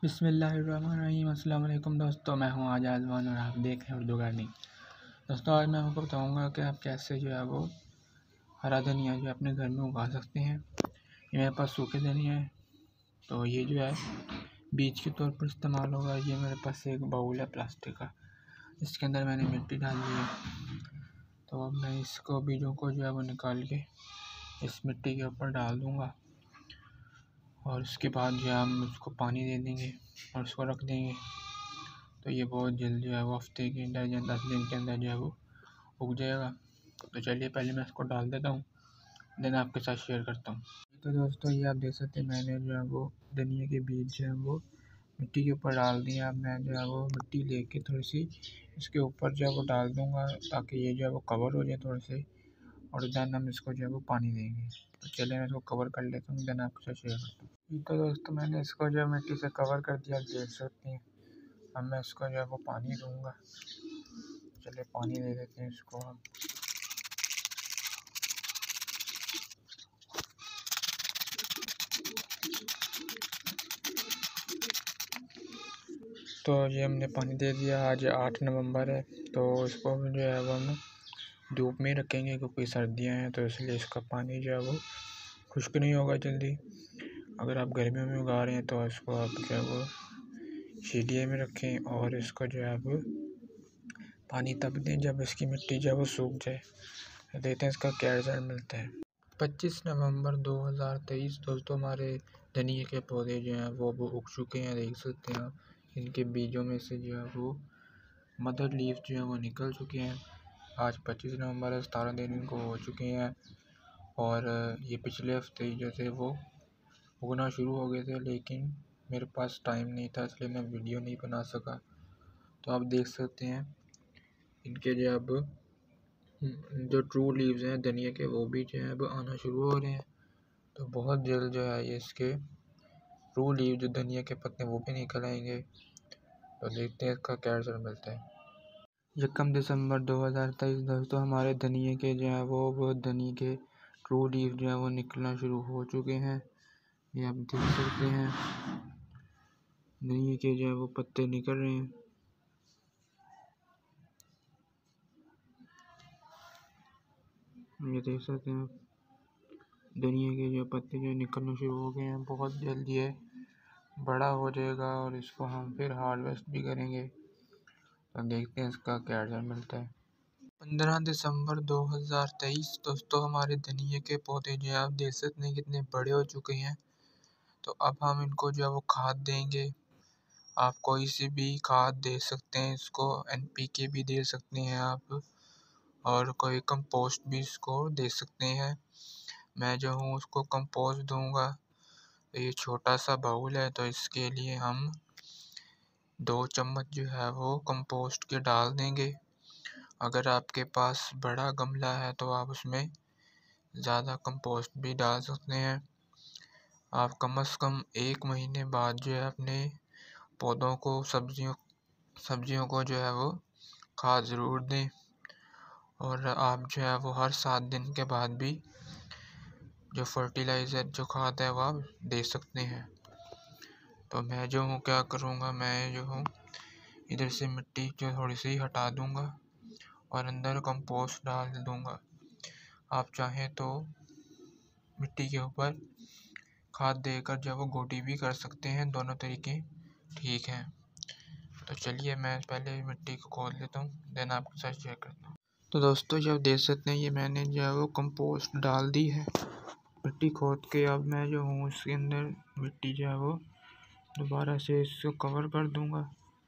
बिस्मिल्लाहिर्रहमानिर्रहीम। अस्सलाम-ओ-अलैकुम दोस्तों, मैं हूं आज आज़मान और आप देख रहे हैं उर्दू गार्डनिंग। दोस्तों, आज मैं आपको बताऊंगा कि आप कैसे जो है वो हरा धनिया जो अपने घर में उगा सकते हैं। ये मेरे पास सूखे धनिया है, तो ये जो है बीज के तौर पर इस्तेमाल होगा। ये मेरे पास एक बाउल है प्लास्टिक का, इसके अंदर मैंने मिट्टी डाल दी है। तो अब मैं इसको बीजों को जो है वो निकाल के इस मिट्टी के ऊपर डाल दूँगा और उसके बाद जो है हम उसको पानी दे देंगे और उसको रख देंगे। तो ये बहुत जल्द जो है वो हफ्ते के अंदर या 10 दिन के अंदर जो है वो उग जाएगा। तो चलिए पहले मैं इसको डाल देता हूँ, देन आपके साथ शेयर करता हूँ। तो दोस्तों, ये आप देख सकते हैं मैंने जो है वो धनिया के बीज जो है वो मिट्टी के ऊपर डाल दिए। अब मैं जो है वो मिट्टी लेके थोड़ी सी इसके ऊपर जो है वो डाल दूँगा ताकि ये जो है वो कवर हो जाए थोड़े से, और देन हम इसको जो है वो पानी देंगे। तो चलिए मैं इसको कवर कर लेता हूँ, देन आपके साथ शेयर करता हूँ। तो दोस्तों, मैंने इसको जो है मिट्टी से कवर कर दिया, देख सकते हैं। अब मैं इसको जो है वो पानी दूँगा। चलिए पानी दे देते हैं इसको हम। तो ये हमने पानी दे दिया। आज 8 नवंबर है, तो इसको जो है वो हम धूप में रखेंगे क्योंकि सर्दियाँ हैं, तो इसलिए इसका पानी जो है वो खुश्क नहीं होगा जल्दी। अगर आप गर्मियों में उगा रहे हैं तो इसको आप जो है वो शीडिये में रखें और इसको जो है वो पानी तब दें जब इसकी मिट्टी जो है वो सूख जाए। देखते हैं इसका क्या रिजल्ट मिलता है। 25 नवंबर 2023 दोस्तों, हमारे धनिया के पौधे जो हैं वो उग चुके हैं, देख सकते हैं आप। इनके बीजों में से जो है वो मदर लीफ जो है वो निकल चुके हैं। आज 25 नवंबर है, 17 दिन इनको हो चुके हैं और ये पिछले हफ्ते ही जो थे वो उगना शुरू हो गए थे, लेकिन मेरे पास टाइम नहीं था इसलिए मैं वीडियो नहीं बना सका। तो आप देख सकते हैं इनके जो अब जो ट्रू लीव्स हैं धनिया के वो भी जो है अब आना शुरू हो रहे हैं। तो बहुत जल्द जो है ये इसके ट्रू लीव जो धनिया के पत्ते वो भी निकल आएंगे। तो देखते हैं इसका क्या रिजल्ट मिलता है। 1 दिसंबर 2023 दोस्तों, हमारे धनिया के जो है वो धनिया के ट्रू लीव जो है वो निकलना शुरू हो चुके हैं। ये आप देख सकते हैं धनिया के जो है वो पत्ते निकल रहे हैं। ये देख सकते हैं धनिया के जो पत्ते जो निकलना शुरू हो गए हैं। बहुत जल्दी ये बड़ा हो जाएगा और इसको हम फिर हार्वेस्ट भी करेंगे। तो देखते हैं इसका क्या रिजल्ट मिलता है। 15 दिसंबर 2023 दोस्तों, हमारे धनिया के पौधे जो है आप देख सकते हैं कितने बड़े हो चुके हैं। तो अब हम इनको जो है वो खाद देंगे। आप कोई सी भी खाद दे सकते हैं, इसको NPK भी दे सकते हैं आप, और कोई कंपोस्ट भी इसको दे सकते हैं। मैं जो हूँ उसको कंपोस्ट दूंगा। तो ये छोटा सा बाउल है, तो इसके लिए हम 2 चम्मच जो है वो कंपोस्ट के डाल देंगे। अगर आपके पास बड़ा गमला है तो आप उसमें ज़्यादा कंपोस्ट भी डाल सकते हैं। आप कम से कम 1 महीने बाद जो है अपने पौधों को सब्जियों को जो है वो खाद ज़रूर दें। और आप जो है वो हर 7 दिन के बाद भी जो फर्टिलाइज़र जो खाद है वो आप दे सकते हैं। तो मैं जो हूँ क्या करूँगा, मैं जो हूँ इधर से मिट्टी जो थोड़ी सी हटा दूँगा और अंदर कंपोस्ट डाल दूँगा। आप चाहें तो मिट्टी के ऊपर खाद देकर जो वो गोटी भी कर सकते हैं, दोनों तरीके ठीक हैं। तो चलिए मैं पहले मिट्टी को खोद लेता हूँ, देन आपके साथ शेयर करता हूँ। तो दोस्तों, जब देख सकते हैं ये मैंने जो है वो कंपोस्ट डाल दी है मिट्टी खोद के। अब मैं जो हूँ इसके अंदर मिट्टी जो है वो दोबारा से इसको कवर कर दूँगा।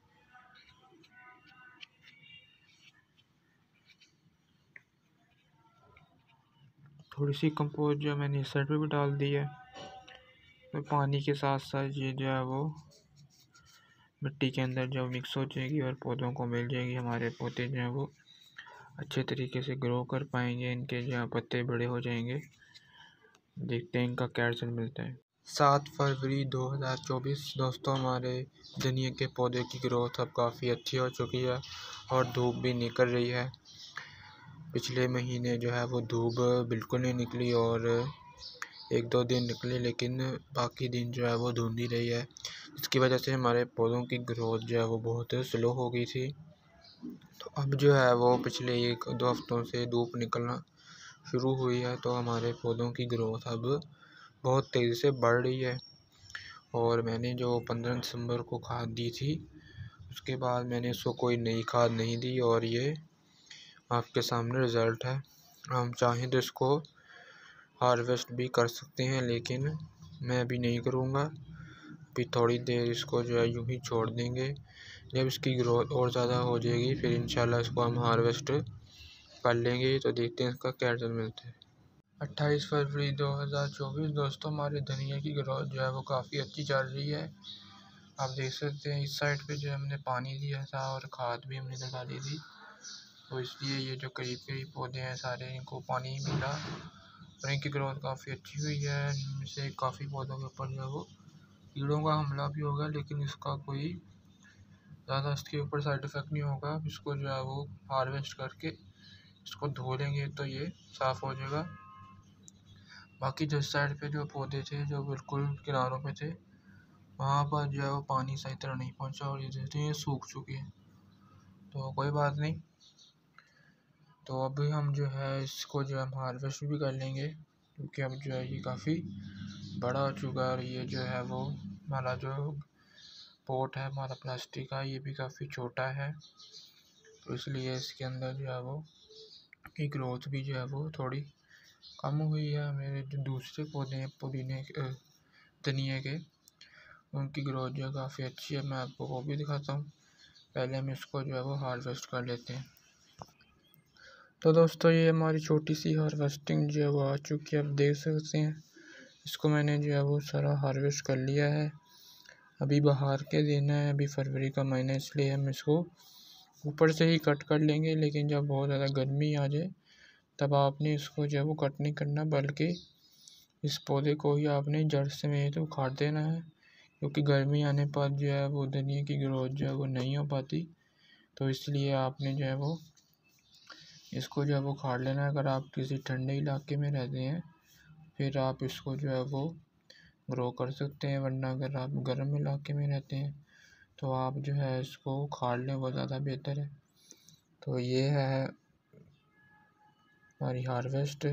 थोड़ी सी कंपोस्ट जो मैंने इस साइड पे भी डाल दी है। तो पानी के साथ साथ ये जो है वो मिट्टी के अंदर जो मिक्स हो जाएगी और पौधों को मिल जाएगी। हमारे पौधे जो हैं वो अच्छे तरीके से ग्रो कर पाएंगे, इनके जो है पत्ते बड़े हो जाएंगे। देखते हैं इनका क्या रिजल्ट मिलता है। 7 फरवरी 2024 दोस्तों, हमारे धनिया के पौधे की ग्रोथ अब काफ़ी अच्छी हो चुकी है और धूप भी निकल रही है। पिछले महीने जो है वो धूप बिल्कुल नहीं निकली और 1-2 दिन निकले, लेकिन बाकी दिन जो है वो धुंध ही रही है। इसकी वजह से हमारे पौधों की ग्रोथ जो है वो बहुत स्लो हो गई थी। तो अब जो है वो पिछले 1-2 हफ्तों से धूप निकलना शुरू हुई है, तो हमारे पौधों की ग्रोथ अब बहुत तेज़ी से बढ़ रही है। और मैंने जो 15 दिसंबर को खाद दी थी, उसके बाद मैंने इसको कोई नई खाद नहीं दी, और ये आपके सामने रिज़ल्ट है। हम चाहें तो इसको हार्वेस्ट भी कर सकते हैं, लेकिन मैं अभी नहीं करूँगा। अभी थोड़ी देर इसको जो है यूँ ही छोड़ देंगे। जब इसकी ग्रोथ और ज़्यादा हो जाएगी फिर इंशाल्लाह इसको हम हार्वेस्ट कर लेंगे। तो देखते हैं इसका क्या रिजल्ट मिलता है। 28 फरवरी 2024 दोस्तों, हमारे धनिया की ग्रोथ जो है वो काफ़ी अच्छी चल रही है। आप देख सकते हैं इस साइड पे जो हमने पानी दिया था और खाद भी हमने डाली थी, तो इसलिए ये जो करीब पौधे हैं सारे, इनको पानी मिला और इनकी ग्रोथ काफ़ी अच्छी हुई है। इनमें से काफ़ी पौधों के ऊपर जो है वो कीड़ों का हमला भी होगा, लेकिन इसका कोई ज़्यादा इसके ऊपर साइड इफ़ेक्ट नहीं होगा। इसको जो है वो हार्वेस्ट करके इसको धो लेंगे तो ये साफ़ हो जाएगा। बाकी जो साइड पे जो पौधे थे जो बिल्कुल किनारों पे थे, वहाँ पर जो है वो पानी सही तरह नहीं पहुँचा और ये देखते हैं ये सूख चुके हैं। तो कोई बात नहीं, तो अभी हम जो है इसको जो हम हार्वेस्ट भी कर लेंगे, क्योंकि अब जो है ये काफ़ी बड़ा हो चुका है। और ये जो है वो हमारा जो पोट है हमारा प्लास्टिक का, ये भी काफ़ी छोटा है, तो इसलिए इसके अंदर जो है वो की ग्रोथ भी जो है वो थोड़ी कम हुई है। मेरे जो दूसरे पौधे हैं पुदीने धनिया के, उनकी ग्रोथ जो है काफ़ी अच्छी है। मैं आपको वो भी दिखाता हूँ। पहले हम इसको जो है वो हार्वेस्ट कर लेते हैं। तो दोस्तों, ये हमारी छोटी सी हार्वेस्टिंग जो है वो आ चुकी है। आप देख सकते हैं इसको मैंने जो है वो सारा हार्वेस्ट कर लिया है। अभी बाहर के दिन है, अभी फरवरी का महीना, इसलिए हम इसको ऊपर से ही कट कर लेंगे। लेकिन जब बहुत ज़्यादा गर्मी आ जाए तब आपने इसको जो है वो कट नहीं करना, बल्कि इस पौधे को ही आपने जड़ समेत उखाड़ देना है, क्योंकि गर्मी आने पर जो है वो धनिया की ग्रोथ जो है वो नहीं हो पाती। तो इसलिए आपने जो है वो इसको जो है वो उखाड़ लेना है। अगर आप किसी ठंडे इलाके में रहते हैं फिर आप इसको जो है वो ग्रो कर सकते हैं, वरना अगर आप गर्म इलाके में रहते हैं तो आप जो है इसको उखाड़ लें, वो ज़्यादा बेहतर है। तो ये है हमारी हार्वेस्ट।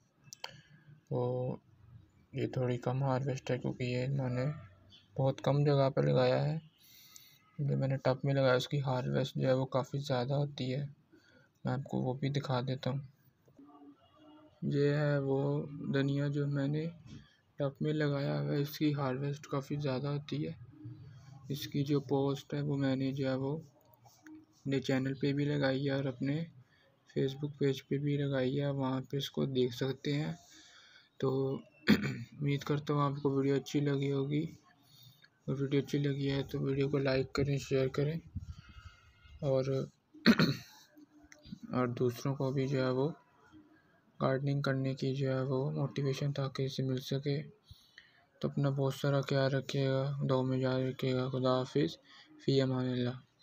तो ये थोड़ी कम हार्वेस्ट है, क्योंकि ये मैंने बहुत कम जगह पर लगाया है। जो मैंने टब में लगाया उसकी हार्वेस्ट जो है वो काफ़ी ज़्यादा होती है। मैं आपको वो भी दिखा देता हूँ। ये है वो धनिया जो मैंने टब में लगाया है, इसकी हार्वेस्ट काफ़ी ज़्यादा होती है। इसकी जो पोस्ट है वो मैंने जो है वो अपने चैनल पे भी लगाई है और अपने फेसबुक पेज पे भी लगाई है, वहाँ पे इसको देख सकते हैं। तो उम्मीद करता हूँ आपको वीडियो अच्छी लगी होगी, और वीडियो अच्छी लगी है तो वीडियो को लाइक करें, शेयर करें, और दूसरों को भी जो है वो गार्डनिंग करने की जो है वो मोटिवेशन ताकि इसे मिल सके। तो अपना बहुत सारा ख्याल रखिएगा, दुआ में याद रखिएगा। खुदा हाफिज़, फ़ी अमानिल्लाह।